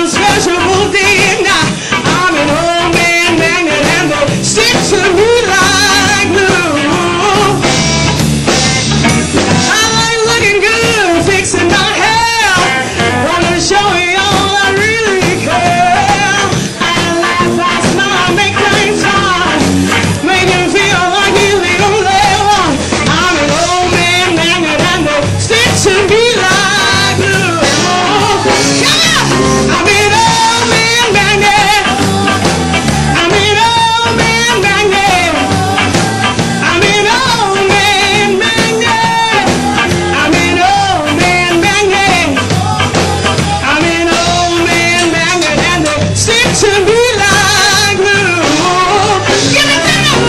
unspeakable thing. I'm an old man magnet and they stick to me like glue. I like looking good, fixing my hair. Wanna show you all I really care. I laugh, I smile, make things hard, make you feel like you're the only one. I'm an old man magnet and they stick to me like glue. Come on! I'm an old man magnet. I'm an old man magnet. I'm an old man magnet. I'm an old man magnet. I'm an old man magnet and they stick to me like glue. Give it to me!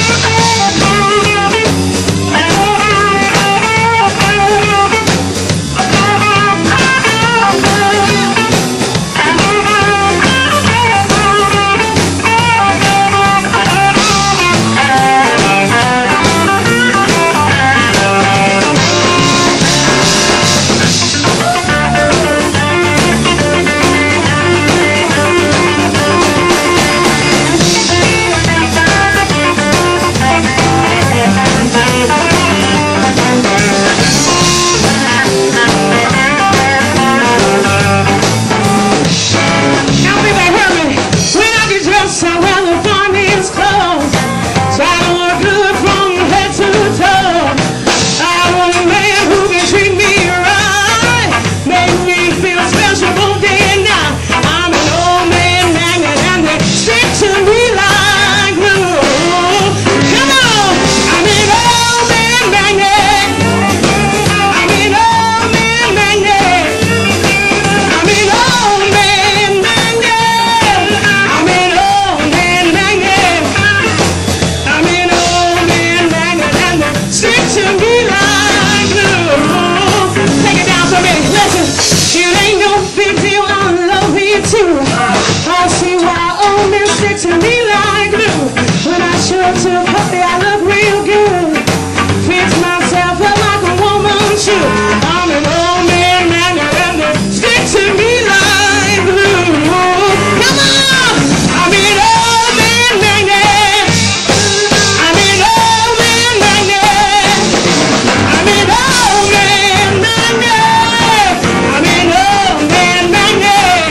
I see why old men stick to me like glue. When I show up to a party, I look real good. Fix myself up like a woman should. I'm an old man magnet and they stick to me like glue. Come on! I'm an old man magnet. I'm an old man magnet. I'm an old man magnet. I'm an old man magnet.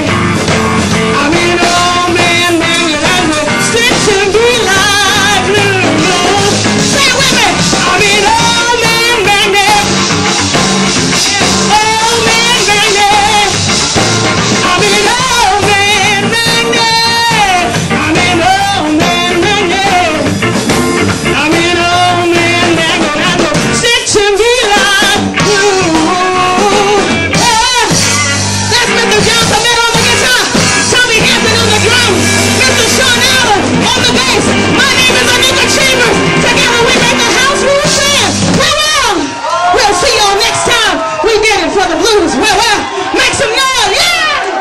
I'm an old man magnet and they stick to me like glue. Say it with me. I'm an old man magnet. Old man magnet. I'm an old man magnet. I'm an old man magnet. I'm an old man magnet and they stick to me like glue. That's Mr. Johnson man on the guitar, Tommy Hampton on the drums, Mr. Sean Allen on the bass. My name is Anika Chambers. Together we make the house rules band. Well, we'll see y'all next time. We did it for the blues. Well, make some noise. Yeah!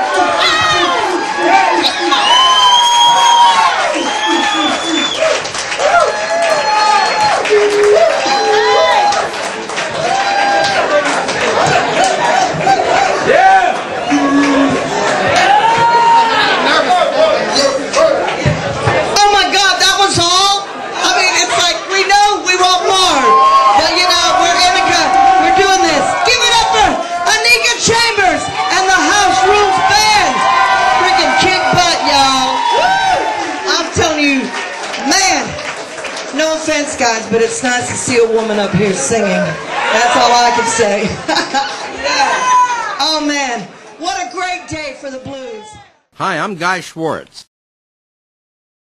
Oh my God, that was all? I mean, it's like we know we want more. But you know, we're Anika, we're doing this. Give it up for Anika Chambers and the House Rules Band. Freaking kick butt, y'all. I'm telling you, man, no offense, guys, but it's nice to see a woman up here singing. That's all I can say. Yeah. Oh man, what a great day for the blues. Hi, I'm Guy Schwartz.